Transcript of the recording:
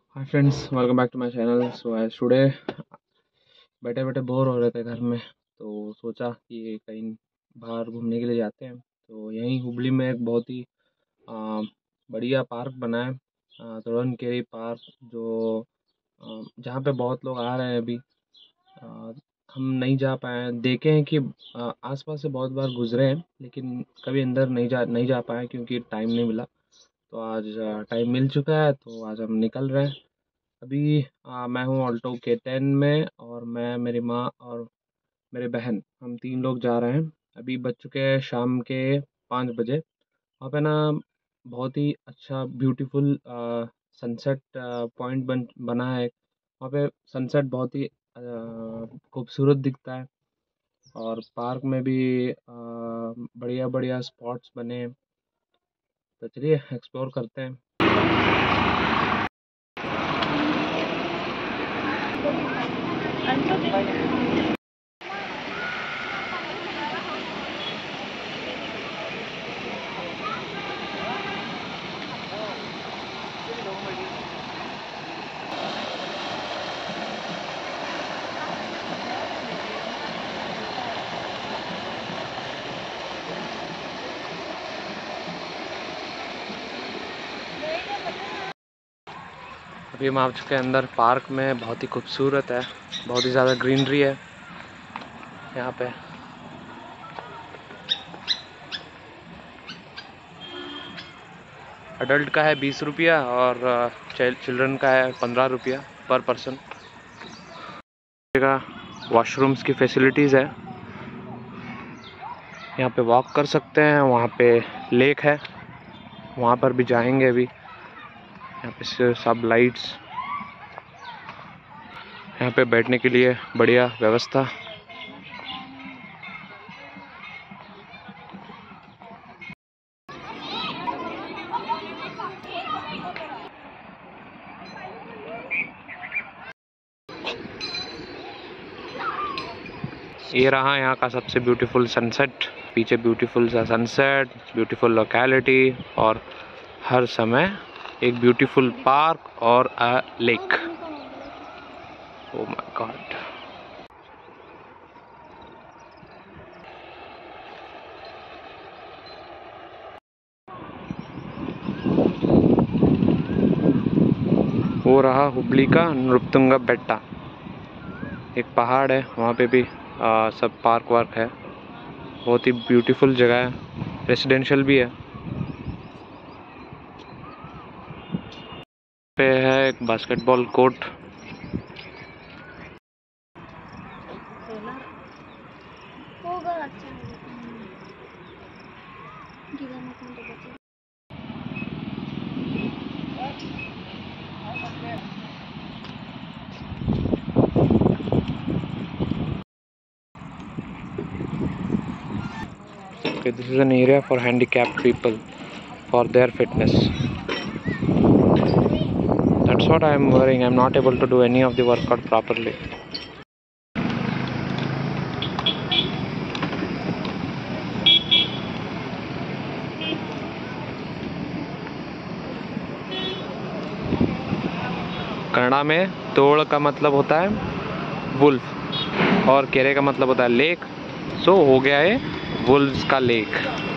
Hi friends, welcome back to my channel. So as today बैठे बैठे bore हो रहे थे घर में, तो सोचा कि कहीं बाहर घूमने के लिए जाते हैं। तो यहीं हुबली में एक बहुत ही आ, बढ़िया पार्क बना है, तोड़नकेरी पार्क, जो जहाँ पे बहुत लोग आ रहे हैं अभी। आ, हम नहीं जा पाए हैं, देखे हैं कि आसपास से बहुत बार गुजरे हैं, लेकिन कभी अंदर नहीं जा पाए क्योंकि टाइम नहीं मिला। तो आज टाइम मिल चुका है, तो आज हम निकल रहे हैं। अभी मैं हूँ ऑल्टो K10 में, और मैं, मेरी माँ और मेरे बहन, हम 3 लोग जा रहे हैं। अभी बज चुके हैं शाम के 5 बजे। वहाँ पे ना बहुत ही अच्छा ब्यूटीफुल सनसेट पॉइंट बना है। वहाँ पे सनसेट बहुत ही खूबसूरत दिखता है, और पार्क में भी बढ़िया बढ़िया स्पॉट्स बने हैं। तो चलिए एक्सप्लोर करते हैं। अभी हम आ चुके हैं अंदर पार्क में। बहुत ही खूबसूरत है, बहुत ही ज़्यादा ग्रीनरी है यहाँ पे। अडल्ट का है 20 रुपया, और चिल्ड्रन का है 15 रुपया पर पर्सन। वॉशरूम्स की फैसिलिटीज़ है, यहाँ पे वॉक कर सकते हैं। वहाँ पे लेक है, वहाँ पर भी जाएंगे अभी। यहाँ पे सब लाइट्स, यहाँ पे बैठने के लिए बढ़िया व्यवस्था। ये रहा यहाँ का सबसे ब्यूटीफुल सनसेट। पीछे ब्यूटीफुल सा सनसेट, ब्यूटीफुल लोकेलिटी, और हर समय एक ब्यूटीफुल पार्क और a lake. Oh my God. वो रहा हुबली का नृपतुंगा बेट्टा, एक पहाड़ है, वहाँ पे भी सब पार्क वार्क है। बहुत ही ब्यूटीफुल जगह है, रेसिडेंशियल भी है। पे है एक basketball court. Okay, this is an area for handicapped people for their fitness. That's what I am worrying. I'm not able to do any of the workout properly. Kannada में तोड़ का मतलब होता है वुल्फ, और केरे का मतलब होता है लेक। सो हो गया है वुल्व्स का लेक।